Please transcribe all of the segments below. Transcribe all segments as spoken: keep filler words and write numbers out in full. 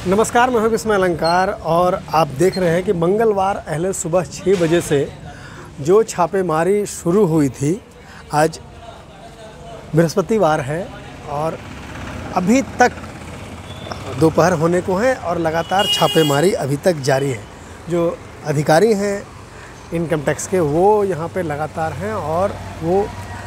नमस्कार, मैं हूं विस्मय अलंकार और आप देख रहे हैं कि मंगलवार अहले सुबह छः बजे से जो छापेमारी शुरू हुई थी, आज बृहस्पतिवार है और अभी तक दोपहर होने को है और लगातार छापेमारी अभी तक जारी है। जो अधिकारी हैं इनकम टैक्स के, वो यहाँ पे लगातार हैं और वो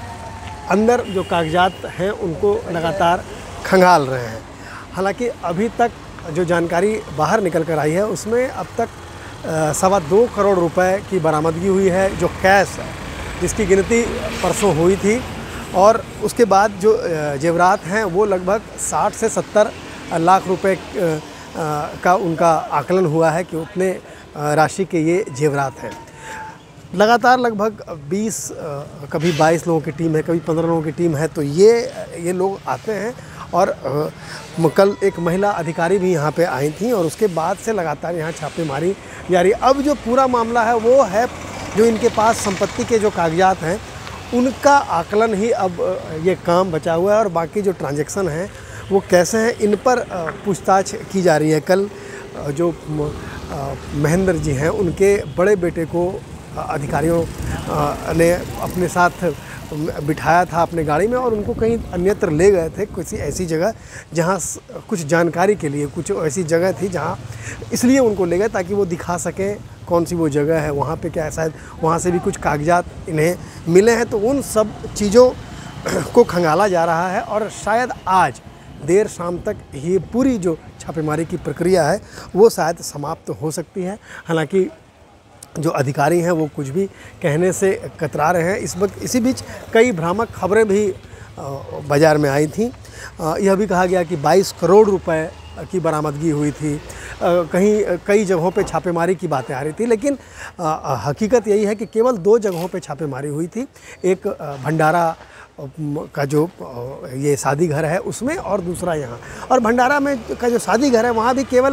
अंदर जो कागजात हैं उनको लगातार खंगाल रहे हैं। हालांकि अभी तक जो जानकारी बाहर निकल कर आई है उसमें अब तक सवा दो करोड़ रुपए की बरामदगी हुई है, जो कैश है, जिसकी गिनती परसों हुई थी। और उसके बाद जो जेवरात हैं वो लगभग साठ से सत्तर लाख रुपए का उनका आकलन हुआ है कि उतने राशि के ये जेवरात हैं। लगातार लगभग बीस कभी बाईस लोगों की टीम है, कभी पंद्रह लोगों की टीम है, तो ये ये लोग आते हैं। और कल एक महिला अधिकारी भी यहाँ पे आई थी और उसके बाद से लगातार यहाँ छापेमारी जारी। अब जो पूरा मामला है वो है जो इनके पास संपत्ति के जो कागजात हैं उनका आकलन ही अब ये काम बचा हुआ है और बाकी जो ट्रांजैक्शन हैं वो कैसे हैं, इन पर पूछताछ की जा रही है। कल जो महेंद्र जी हैं उनके बड़े बेटे को अधिकारियों ने अपने साथ बिठाया था अपने गाड़ी में और उनको कहीं अन्यत्र ले गए थे, किसी ऐसी जगह जहां कुछ जानकारी के लिए, कुछ ऐसी जगह थी जहां इसलिए उनको ले गए ताकि वो दिखा सकें कौन सी वो जगह है, वहां पे क्या है, शायद वहां से भी कुछ कागजात इन्हें मिले हैं। तो उन सब चीज़ों को खंगाला जा रहा है और शायद आज देर शाम तक ये पूरी जो छापेमारी की प्रक्रिया है वो शायद समाप्त हो सकती है। हालाँकि जो अधिकारी हैं वो कुछ भी कहने से कतरा रहे हैं। इस वक्त इसी बीच कई भ्रामक खबरें भी बाज़ार में आई थीं। यह भी कहा गया कि बाईस करोड़ रुपए की बरामदगी हुई थी, कहीं कई जगहों पे छापेमारी की बातें आ रही थी, लेकिन हकीकत यही है कि केवल दो जगहों पे छापेमारी हुई थी। एक भंडारा का जो ये शादी घर है उसमें और दूसरा यहाँ। और भंडारा में का जो शादी घर है वहाँ भी केवल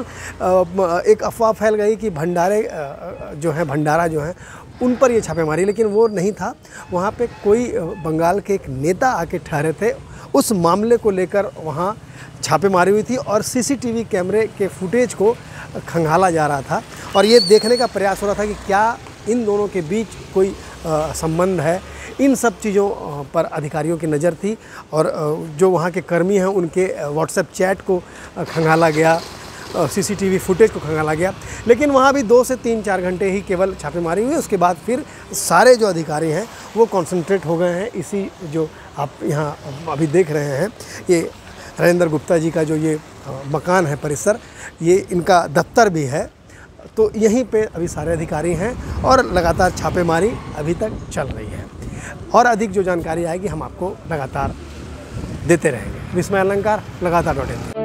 एक अफवाह फैल गई कि भंडारे जो हैं भंडारा जो हैं उन पर ये छापेमारी, लेकिन वो नहीं था। वहाँ पे कोई बंगाल के एक नेता आके ठहरे थे, उस मामले को लेकर वहाँ छापेमारी हुई थी और सीसीटीवी कैमरे के फुटेज को खंगाला जा रहा था और ये देखने का प्रयास हो रहा था कि क्या इन दोनों के बीच कोई संबंध है। इन सब चीज़ों पर अधिकारियों की नज़र थी और जो वहाँ के कर्मी हैं उनके व्हाट्सएप चैट को खंगाला गया, सीसीटीवी फुटेज को खंगाला गया, लेकिन वहाँ भी दो से तीन चार घंटे ही केवल छापेमारी हुई। उसके बाद फिर सारे जो अधिकारी हैं वो कॉन्सेंट्रेट हो गए हैं इसी जो आप यहाँ अभी देख रहे हैं, ये हरेंद्र गुप्ता जी का जो ये मकान है, परिसर, ये इनका दफ्तर भी है। तो यहीं पे अभी सारे अधिकारी हैं और लगातार छापेमारी अभी तक चल रही है और अधिक जो जानकारी आएगी हम आपको लगातार देते रहेंगे। विस्मय अलंकार, लगातार डॉट इन।